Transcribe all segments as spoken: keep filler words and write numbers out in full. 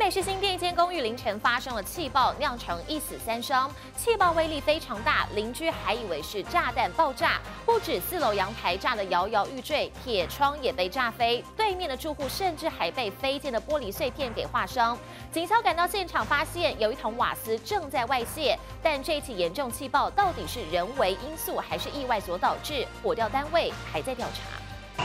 北市新店一间公寓凌晨发生了气爆，酿成一死三伤。气爆威力非常大，邻居还以为是炸弹爆炸，不止四楼阳台炸得摇摇欲坠，铁窗也被炸飞，对面的住户甚至还被飞溅的玻璃碎片给划伤。警消赶到现场，发现有一桶瓦斯正在外泄，但这起严重气爆到底是人为因素还是意外所导致？火调单位还在调查。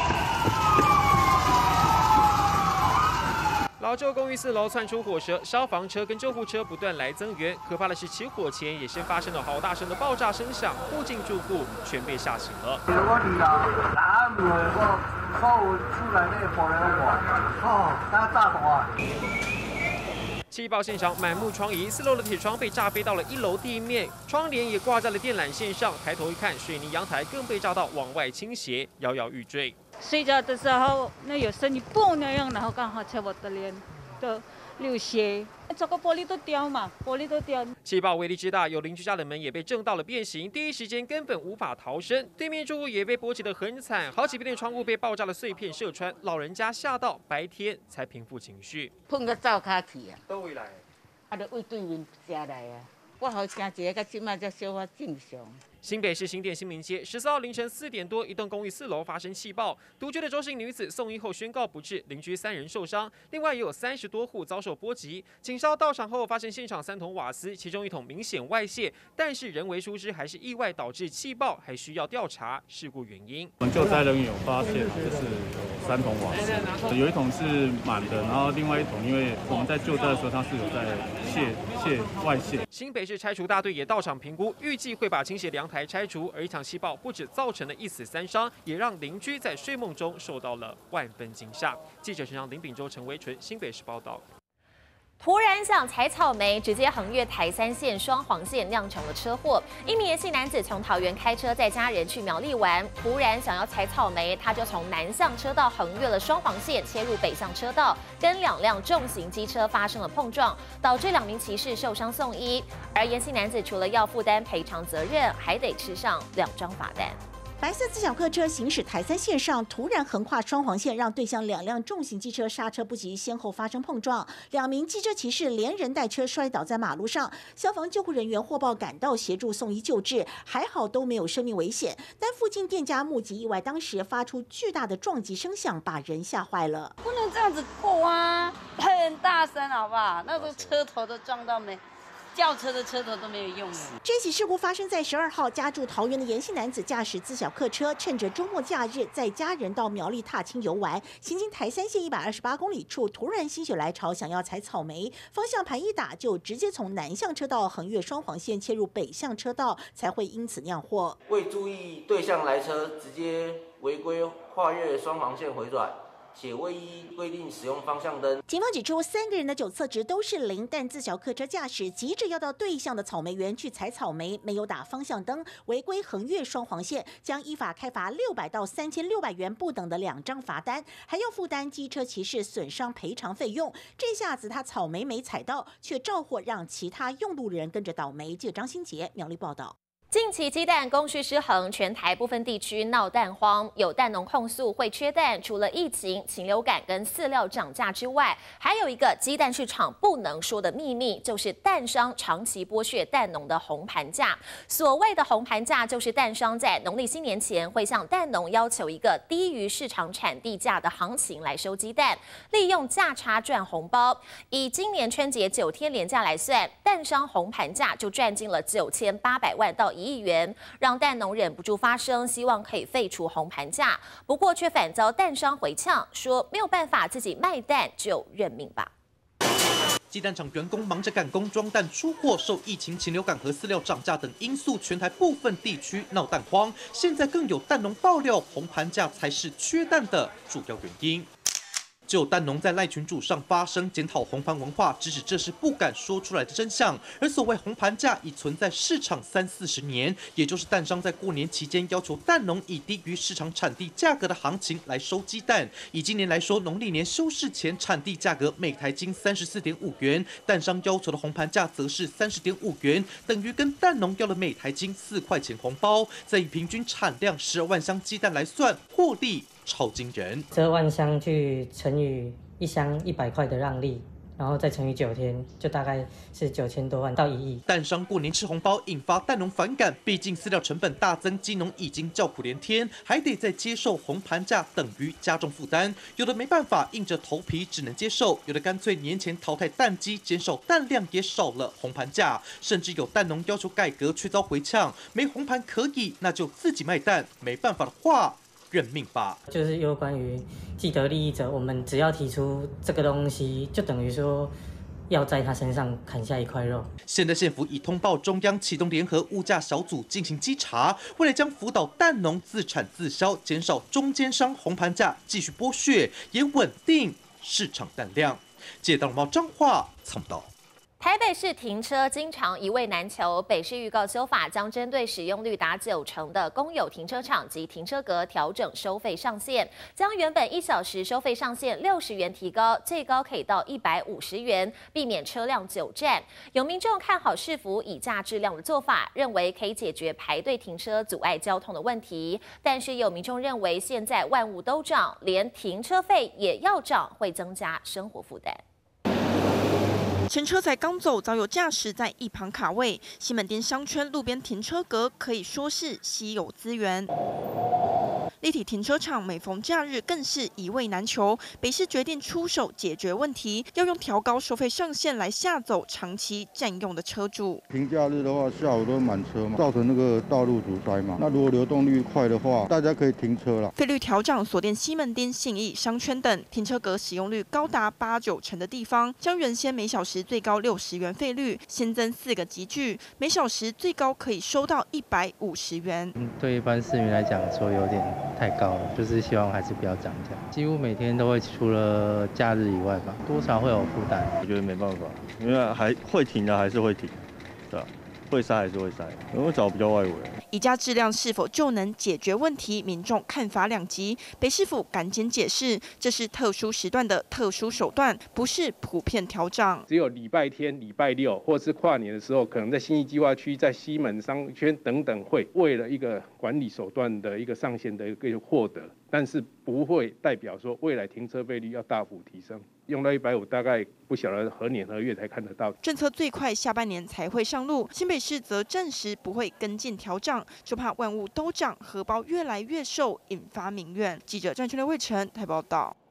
老旧公寓四楼窜出火舌，消防车跟救护车不断来增援。可怕的是，起火前也先发生了好大声的爆炸声响，附近住户全被吓醒了。我二楼打门，我靠出来那玻璃碗，哦，它炸大。气爆现场满目疮痍，四楼的铁窗被炸飞到了一楼地面，窗帘也挂在了电缆线上。抬头一看，水泥阳台更被炸到往外倾斜，摇摇欲坠。 睡觉的时候，那有声音嘣那样，然后刚好在我的脸都流血，这个玻璃都掉嘛，玻璃都掉。 气爆威力之大，有邻居家的门也被震到了变形，第一时间根本无法逃生。对面住户也被波及得很惨，好几边的窗户被爆炸的碎片射穿，老人家吓到，白天才平复情绪。 碰个灶卡去啊， 倒位来， 啊，就为对面食来啊，我好惊一个，到即卖才小可正常。 新北市新店新民街十四号凌晨四点多，一栋公寓四楼发生气爆，独居的周姓女子送医后宣告不治，邻居三人受伤，另外也有三十多户遭受波及。警消到场后发现现场三桶瓦斯，其中一桶明显外泄，但是人为疏失还是意外导致气爆，还需要调查事故原因。 我们救灾人员有发现，就是有三桶瓦斯，有一桶是满的，然后另外一桶因为我们在救灾的时候它是有在泄泄外泄。 新北市拆除大队也到场评估，预计会把倾斜凉台 拆除，而一场气爆不止造成了一死三伤，也让邻居在睡梦中受到了万分惊吓。记者陈阳、林秉洲、陈维纯，新北市报道。 突然想采草莓，直接横越台三线双黄线，酿成了车祸。一名叶姓男子从桃园开车载家人去苗栗玩，突然想要采草莓，他就从南向车道横越了双黄线，切入北向车道，跟两辆重型机车发生了碰撞，导致两名骑士受伤送医。而叶姓男子除了要负担赔偿责任，还得吃上两张罚单。 白色自小客车行驶台三线上，突然横跨双黄线，让对向两辆重型机车刹车不及，先后发生碰撞。两名机车骑士连人带车摔倒在马路上，消防救护人员获报赶到协助送医救治，还好都没有生命危险。但附近店家目击意外，当时发出巨大的撞击声响，把人吓坏了。 不能这样子过啊，很大声好不好？那个车头都撞到没。 轿车的车头都没有用。 这起事故发生在十二号，家住桃园的严姓男子驾驶自小客车，趁着周末假日载家人到苗栗踏青游玩，行经台三线一百二十八公里处，突然心血来潮想要采草莓，方向盘一打就直接从南向车道横越双黄线切入北向车道，才会因此酿祸。 未注意对向来车，直接违规跨越双黄线回转。 且未依规定使用方向灯。 警方指出，三个人的酒测值都是零，但自小客车驾驶急着要到对向的草莓园去采草莓，没有打方向灯，违规横越双黄线，将依法开罚六百到三千六百元不等的两张罚单，还要负担机车骑士损伤赔偿费用。这下子他草莓没采到，却照祸让其他用路人跟着倒霉。记者张新杰苗栗报道。 近期鸡蛋供需失衡，全台部分地区闹蛋荒，有蛋农控诉会缺蛋，除了疫情、禽流感跟饲料涨价之外，还有一个鸡蛋市场不能说的秘密，就是蛋商长期剥削蛋农的红盘价。所谓的红盘价，就是蛋商在农历新年前会向蛋农要求一个低于市场产地价的行情来收鸡蛋，利用价差赚红包。以今年春节九天连假来算，蛋商红盘价就赚进了九千八百万到一亿元，让蛋农忍不住发声，希望可以废除红盘价。不过却反遭蛋商回呛，说没有办法自己卖蛋，就认命吧。 鸡蛋厂员工忙着赶工装蛋出货，受疫情、禽流感和饲料涨价等因素，全台部分地区闹蛋荒。现在更有蛋农爆料，红盘价才是缺蛋的主要原因。 就有蛋农在赖群组上发声检讨红盘文化，指指这是不敢说出来的真相。而所谓红盘价已存在市场三四十年，也就是蛋商在过年期间要求蛋农以低于市场产地价格的行情来收鸡蛋。以今年来说，农历年休市前产地价格每台斤三十四点五元，蛋商要求的红盘价则是三十点五元，等于跟蛋农要了每台斤四块钱红包。再以平均产量十二万箱鸡蛋来算，获利 超惊人！ 十二万箱去乘以一箱一百块的让利， 然后再乘以九天，就大概是九千多万到一亿。 蛋商过年吃红包，引发蛋农反感，毕竟饲料成本大增，鸡农已经叫苦连天，还得再接受红盘价，等于加重负担。有的没办法，硬着头皮只能接受；有的干脆年前淘汰蛋鸡，减少蛋量，也少了红盘价。甚至有蛋农要求改革，却遭回呛，没红盘可以，那就自己卖蛋，没办法的话。认命吧， 就是有关于既得利益者，我们只要提出这个东西，就等于说要在他身上砍下一块肉。 现在县府已通报中央，启动联合物价小组进行稽查，为了将辅导蛋农自产自销，减少中间商红盘价继续剥削，也稳定市场蛋量。记者张彰化参报。 台北市停车经常一位难求，北市预告修法将针对使用率达九成的公有停车场及停车格调整收费上限，将原本一小时收费上限六十元提高，最高可以到一百五十元，避免车辆久站。有民众看好市府以价质量的做法，认为可以解决排队停车阻碍交通的问题。但是有民众认为现在万物都涨，连停车费也要涨，会增加生活负担。 前车才刚走，早有驾驶在一旁卡位。西门町商圈路边停车格可以说是稀有资源。立体停车场每逢假日更是一位难求，北市决定出手解决问题，要用调高收费上限来吓走长期占用的车主。 平假日的话，下午都满车嘛，造成那个道路阻塞嘛。那如果流动率快的话，大家可以停车了。 费率调涨锁定西门町、信义、商圈等停车格使用率高达八九成的地方，将原先每小时最高六十元费率新增四个级距，每小时最高可以收到一百五十元。 嗯，对一般市民来讲说有点太高了，就是希望还是不要涨价。几乎每天都会，除了假日以外吧，多少会有负担。 我觉得没办法，因为还会停的还是会停，对吧？会塞还是会塞，因为找比较外围。 以价质量是否就能解决问题？民众看法两极。北市府赶紧解释，这是特殊时段的特殊手段，不是普遍调涨。 只有礼拜天、礼拜六，或是跨年的时候，可能在信义计划区、在西门商圈等等，会为了一个管理手段的一个上限的一个获得，但是不会代表说未来停车费率要大幅提升。用到一百五，大概不晓得何年何月才看得到。 政策最快下半年才会上路，新北市则暂时不会跟进调涨，就怕万物都涨，荷包越来越瘦，引发民怨。记者张春刘卫成台报道。